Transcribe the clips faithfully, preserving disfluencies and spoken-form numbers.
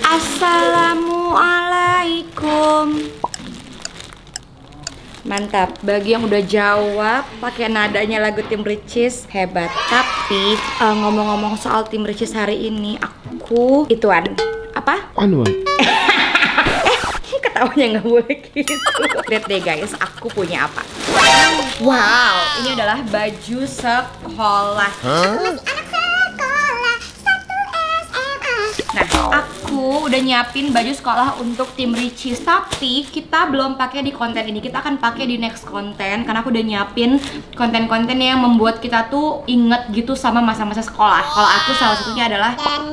Assalamualaikum. Mantap, bagi yang udah jawab pakai nadanya lagu Tim Ricis, hebat. Tapi uh, ngomong-ngomong soal Tim Ricis hari ini, aku ituan apa? Anuan. Eh, ketawanya nggak boleh gitu. Lihat deh guys, aku punya apa? Wow, ini adalah baju sekolah. Huh? Nah, aku udah nyiapin baju sekolah untuk Tim Ricis, tapi kita belum pakai di konten ini. Kita akan pakai di next konten karena aku udah nyiapin konten-konten yang membuat kita tuh inget gitu sama masa-masa sekolah. Kalau aku salah satunya adalah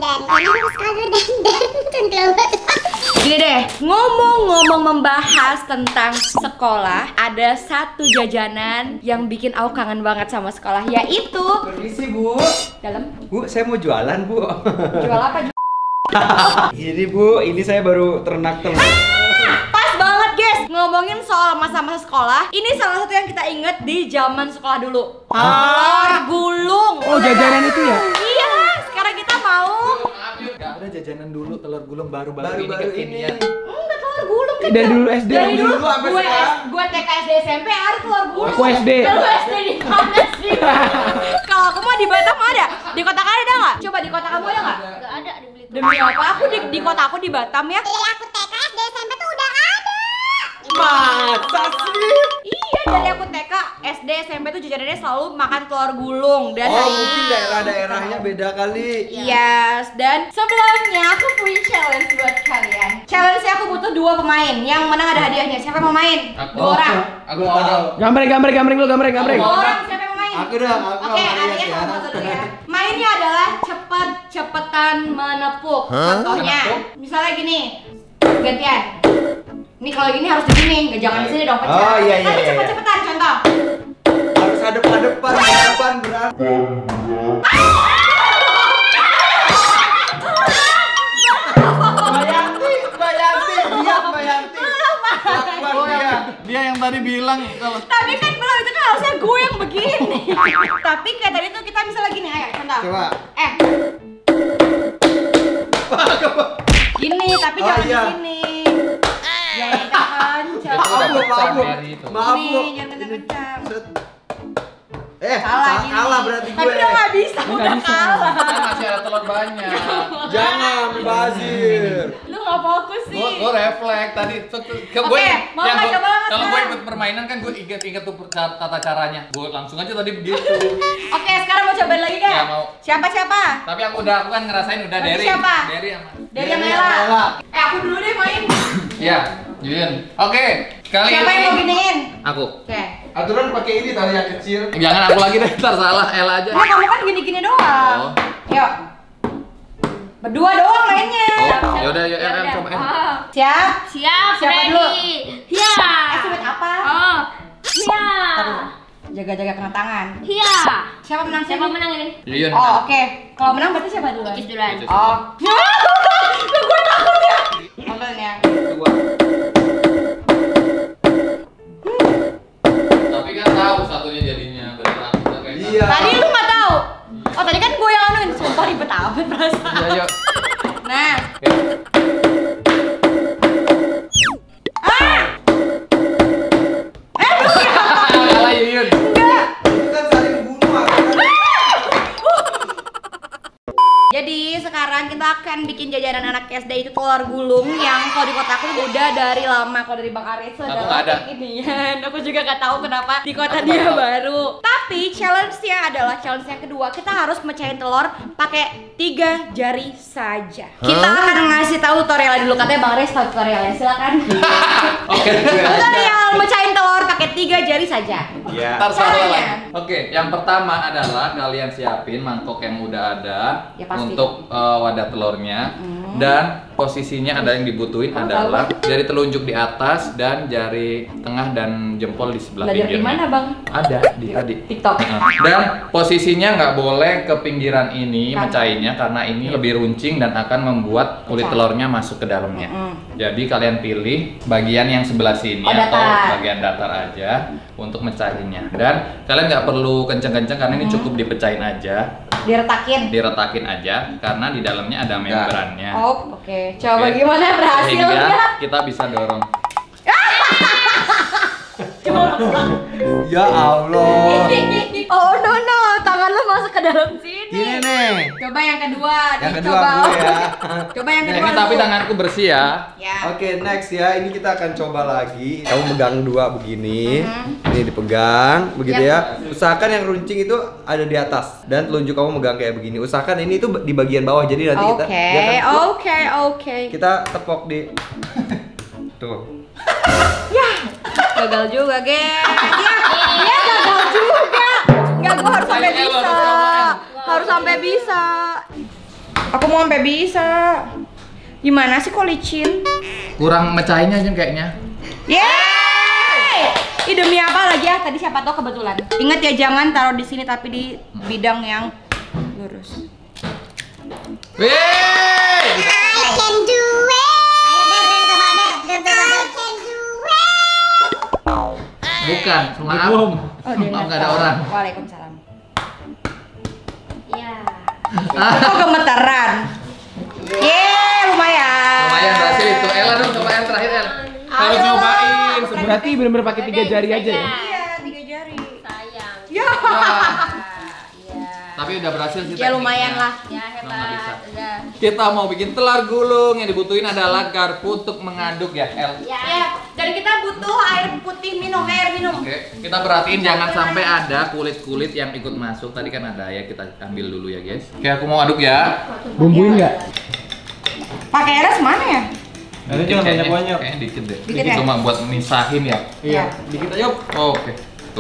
gini deh, ngomong-ngomong membahas tentang sekolah, ada satu jajanan yang bikin aku kangen banget sama sekolah, yaitu permisi Bu. Dalam. Bu, saya mau jualan Bu. Jual apa? Ini Bu, ini saya baru ternak telur. Ah, pas banget guys, ngomongin soal masa-masa sekolah. Ini salah satu yang kita inget di zaman sekolah dulu. Telur gulung. Oh, jajanan itu ya? Iya, sekarang kita mau. Gak ada jajanan dulu, telur gulung baru-baru ini Baru-baru kekinian. Enggak, telur gulung kan. Dari dulu S D. Dari dulu sampai gue sekarang. gue T K S D S M P ada telur gulung. Aku S D. Lu S D di mana sih? Kalau aku mau di Batam ada. Di kota kamu ada nggak? Coba di kota kamu ada nggak? Gak ada di Belitung. Demi apa? Aku di, di kota aku di Batam ya. Dari aku T K S D S M P tuh udah ada. Masa sih? Iya, dari aku T K, S D, S M P tuh jajanannya selalu makan telur gulung. Dan Oh, hari mungkin ini daerah-daerahnya beda kali. yes, dan sebelumnya aku punya challenge buat kalian. Challenge-nya aku butuh dua pemain. Yang menang ada hadiahnya. Siapa yang mau main? Aku. Dua orang. Aku mau dong. Gambreng, gambreng, gambreng lu, gambreng, gambreng. Dua orang, siapa yang mau main? Aku dong, aku Oke, mau lihat adanya ya. kamu satu dulu ya. Mainnya adalah cepet-cepetan menepuk. Contohnya, Menepuk? misalnya gini, gantian. Ini kalau gini harus begini, nggak jangan di sini dong pecah. Oh, iya, iya, Tapi iya. cepet-cepetan, contoh. Harus hadap-hadapan, hadapan berapa? Bayanti, Bayanti, lihat Bayanti. Lakukan dia. Dia yang tadi bilang kalau Tapi kan belum, itu kan harusnya gue yang begini. Tapi kayak tadi tuh kita misalnya gini, ayo contoh. Coba. Eh. Gini, tapi Oh, jangan iya. di sini. Ya, ya kan, Itu Maaf udah Bu, maaf pesan Bu. dari itu. Maaf Bu. Ini, jangan kencang-kencang. Set. Eh, Kalah sa- gini. kalah berarti Tapi gue. udah nggak bisa, udah kalah. Kan masih ada telur banyak. Jangan, Bazir. Lu nggak fokus sih. Gue gue refleks tadi tuh tuh- ke Oke, gue mau yang nggak gua- coba nggak kalau gue sekarang? ikut permainan kan gue inget-inget tuh per- tata caranya. Gue langsung aja tadi begitu. Oke, sekarang mau cobain lagi kan? Ya, mau. Siapa siapa? Tapi aku udah aku kan ngerasain udah Berarti dari siapa? dari yang Dari yang Dari Ella. yang Ella. Eh, aku dulu deh main. Iya, Yuyun. Oke, kali Siapa yang mau ini giniin? aku. Oke. Aturan pakai ini tali yang kecil. Jangan aku lagi deh, ntar salah Ella aja. Nah, kamu kan gini-gini doang. Oh. Yuk. Berdua doang mainnya. Oh, yaudah, yuk, Ya Em, udah. coba, Em. Ah. Siap? Siap, Siapa ready. dulu? Hia. Eh, sebut apa? Oh. Hia. Jaga-jaga kena tangan. Hia. Siapa menang Siapa sini? menang ini? Yuyun. Oh, oke. Kalau menang berarti siapa duluan? Ucis duluan. Ucis. Oh. Ya, gue takut ya. Nonton ya. Dua. Tapi kan tahu satunya jadinya beneran kita kayak Iya. Tadi lu nggak tahu. Oh, tadi kan gue yang anuin. Sumpah ribet amat perasaan. Iya, yuk. Nah. Oke. Ah! Eh, Kalah Yuyun. enggak. Itu kan saling bunuh aturan. Jadi sekarang kita akan bikin jajanan anak S D itu telur gulung yang kalau di kota aku udah dari lama. Kalau dari Bang Aris Aku udah nggak ada. Inian. Aku juga nggak tahu kenapa di kota dia baru. Tapi challenge-nya adalah challenge yang kedua, kita harus mecahin telur pakai tiga jari saja. Kita akan ngasih tahu tutorialnya dulu, katanya Bang Aris tahu tutorialnya. Silakan. Oke. Tutorial mecahin telur pakai tiga jari saja. Iya. Ntar salah Caranya. lagi. Oke, yang pertama adalah kalian siapin mangkok yang udah ada Ya, pasti. untuk uh, wadah telurnya. Hmm. Dan posisinya ada yang dibutuhin Kamu adalah tahu? jari telunjuk di atas dan jari tengah dan jempol di sebelah Belajar di pinggirnya. mana, Bang? Ada di tadi. TikTok. Nah, dan posisinya nggak boleh ke pinggiran ini Kan. mecahinnya karena ini lebih runcing dan akan membuat kulit Pecah. telurnya masuk ke dalamnya. Mm-mm. Jadi kalian pilih bagian yang sebelah sini Oh, atau datar. bagian datar aja untuk mecahinnya. Dan kalian nggak perlu kenceng-kenceng karena ini Mm. cukup dipecahin aja. Diretakin. diretakin aja karena di dalamnya ada membrannya. Oh, oke. Coba Oke. gimana berhasil Sehingga nggak? kita bisa dorong. Ya Allah. Oh no no, tangan lo masuk ke dalam sini. Gini nih. Coba yang kedua. Yang Nih, kedua coba. gue ya. Coba yang kedua. Ini tapi lu. tanganku bersih ya. Ya. Oke, next ya. Ini kita akan coba lagi. Kamu pegang dua begini. Mhm. Ini dipegang, begitu Yap. ya. Usahakan yang runcing itu ada di atas dan telunjuk kamu megang kayak begini. Usahakan ini tuh di bagian bawah. Jadi nanti kita Oke, dia akan- oke, oke. kita tepok di tuh. Gagal juga, geng. Dia, dia gagal juga. Enggak, gua harus sampai Kayaknya bisa. baru samaan. Harus sampai bisa. Aku mau sampai bisa. Gimana sih kok licin? Kurang mecahinnya aja kayaknya. Yeay! Ih, demi apa lagi ya? Tadi siapa tahu kebetulan. Ingat ya, jangan taruh di sini tapi di bidang yang lurus. Wih! I can do it. I can do it. Bukan, maaf. Oh, dia Maaf, nggak ada tahu. orang. Waalaikumsalam. Ya. Kok gemeteran? Yeay, lumayan. Lumayan berhasil itu. Ella dong, coba yang terakhir El. Harus nyobain. Berarti bener-bener pakai tiga jari aja ya? Iya, tiga jari. Sayang. Ya. Ya. Tapi udah berhasil sih. Ya lumayan tekniknya. lah. Ya Nggak bisa. hebat. Udah. Kita mau bikin telur gulung, yang dibutuhin adalah garpu untuk mengaduk ya El. Ya. Ya, dan kita butuh air putih minum, air minum. Oke, kita perhatiin jangan sampai ada kulit-kulit yang ikut masuk. Tadi kan ada ya, kita ambil dulu ya guys. Oke, aku mau aduk ya. Bumbuin nggak? Pakai air mana ya? Nanti Dikit jangan kayaknya. banyak-banyak. Kayaknya dikit deh. Dikit ya? Cuma buat misahin ya. Iya. Dikit aja. Oh, oke. Tuh.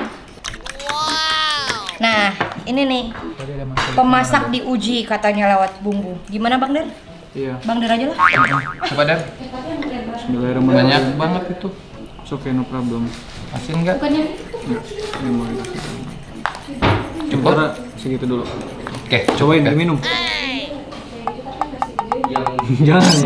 Nah, ini nih pemasak diuji katanya lewat bumbu. Gimana Bang Der? Iya. Bang Der aja lah. Coba Dan. Bismillahirrahmanirrahim. Banyak banget itu. It's okay, no problem. Asin nggak? Bukannya Ini mau dikasih. Cukup. Sementara segitu dulu. Oke, Cobain, Oke. diminum. Jangan.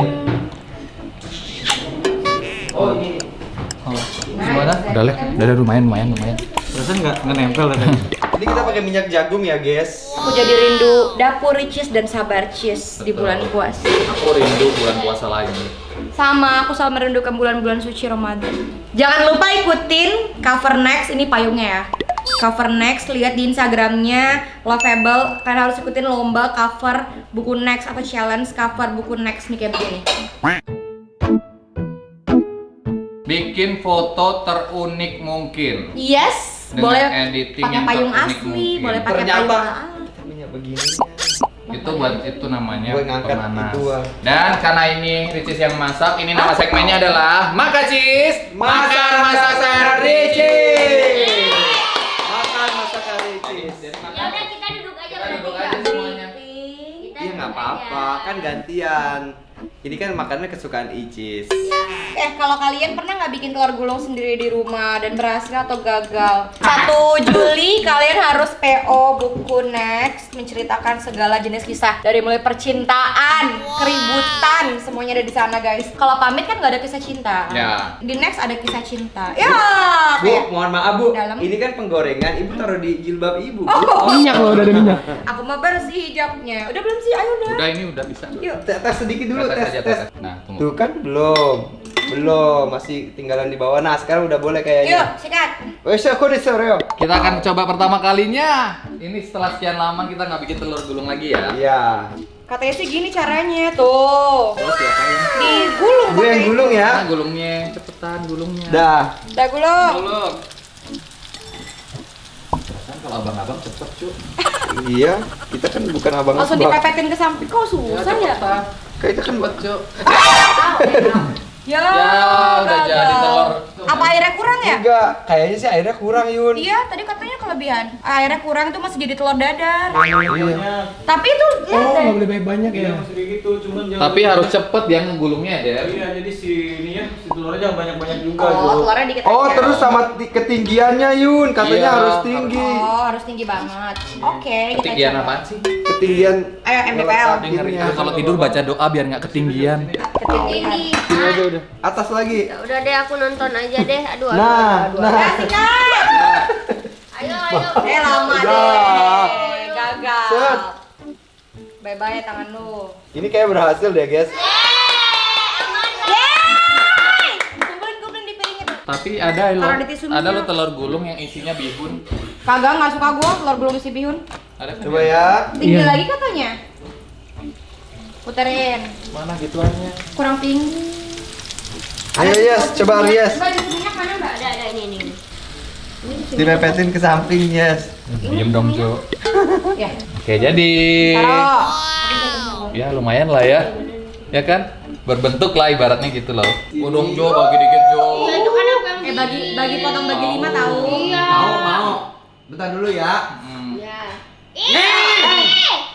Oh, ini. Gimana? Udah lah, udah lah, lumayan, lumayan, lumayan. Perasaan nggak nggak nempel tadi. Ini kita pakai minyak jagung ya, guys. aku jadi rindu dapur Ricis dan Sabar Cheese di bulan puasa. Aku rindu bulan puasa lagi. Sama, aku selalu merindukan bulan-bulan suci Ramadan. Jangan lupa ikutin Cover Next, ini payungnya ya. Cover Next, lihat di Instagramnya Lovable. Kalian harus ikutin lomba cover buku Next atau challenge cover buku Next nih kayak begini. Bikin foto terunik mungkin. Yes, Dengan boleh editing pakai yang payung terunik asli, mungkin. boleh pakai Ternyata payung ala. kita punya begini. Itu buat itu namanya Buat ngangkat pemanas. itu, ah. Dan karena ini Ricis yang masak, ini nama segmennya adalah Makan Cis, Makan masakan Ricis. Makan masakan Ricis. Ya udah kita duduk aja Kita duduk bertiga. aja semuanya. Kita Iya nggak duduk apa-apa, aja. kan gantian. Ini kan makannya kesukaan Icis. Eh, kalau kalian pernah nggak bikin telur gulung sendiri di rumah dan berhasil atau gagal? satu Juli kalian harus P O buku Next menceritakan segala jenis kisah dari mulai percintaan, keributan, semuanya ada di sana guys. Kalau pamit kan nggak ada kisah cinta. Ya. Di Next ada kisah cinta. Ya. Bu, kayak- mohon maaf Bu, Dalam. ini kan penggorengan, Ibu taruh di jilbab Ibu. Bu. Oh. Minyak loh, udah ada minyak. Aku mah bersih hijabnya. Udah belum sih? Ayo udah. Udah ini udah bisa. Yuk. Tes tes sedikit dulu, Tes tes aja, tes. tes. Nah, tunggu. Tuh kan belum, belum, masih tinggalan di bawah. Nah sekarang udah boleh Yuk, kayaknya. sikat. Wes aku disuruh. Kita akan coba pertama kalinya. Ini setelah sekian lama kita nggak bikin telur gulung lagi ya. Iya. Katanya sih gini caranya tuh. Terus ya kan? Digulung Gue yang pakai- gulung ya. Nah, gulungnya cepetan gulungnya. Dah. Udah gulung. Gulung. Perasaan kalau abang-abang cepet cuy. Iya, kita kan bukan abang Langsung abang. dipepetin ke samping. Kok susah ya? Kita kan Cepet cuy. Ya, Ya, udah gagal. jadi telur. Apa airnya kurang ya? enggak, kayaknya sih airnya kurang Yun. Iya, tadi katanya kelebihan. Airnya kurang itu masih jadi telur dadar. Iya. Tapi itu lihat Oh, deh. nggak boleh banyak-banyak ya. Masih kayak gitu, cuman jangan. Tapi harus cepet yang gulungnya ya. Iya, jadi si ini ya, si telurnya jangan banyak-banyak juga. Oh, Jo. telurnya dikit Oh, aja. terus sama ti- ketinggiannya Yun, katanya Iya, harus tinggi. Oh, harus tinggi banget. Oke, kita Ketinggian coba. apaan sih? Ketinggian. Ayo, M B P L. Denger itu kalau tidur baca doa biar nggak ketinggian. Ketinggian. Ini. Sini aja udah. Atas lagi. Ya udah deh aku nonton aja deh. Aduh, aduh, Nah, aduh, aduh. nah. Ya, sikat. Ayo, ayo. Eh, lama Ya. deh. Gagal. Mantap. Set. Bye bye tangan lu. Ini kayak berhasil deh guys. Yeay! Kumpulin kumpulin di piringnya tuh. Tapi ada lo, Taruh di tisu ada lo minyak. telur gulung yang isinya bihun. Kagak, nggak suka gua telur gulung isi bihun. Ada kan? Coba ya. Tinggi Iya. lagi katanya. Puterin. Mana gituannya? Kurang tinggi. Ayo yes, coba Aries. Mbak, tisu minyak mana mbak? Ada ada ini ini. Dipepetin ke samping yes. Diem dong, Jo. Ya. Oke, jadi Taruh. ya lumayan lah ya. Ya kan? Berbentuk lah ibaratnya gitu loh. Udung Jo, bagi dikit Jo. Itu kan aku yang Eh bagi bagi potong bagi lima tahu. Iya. Mau mau. Bentar dulu ya. Hmm. Ya. Eh.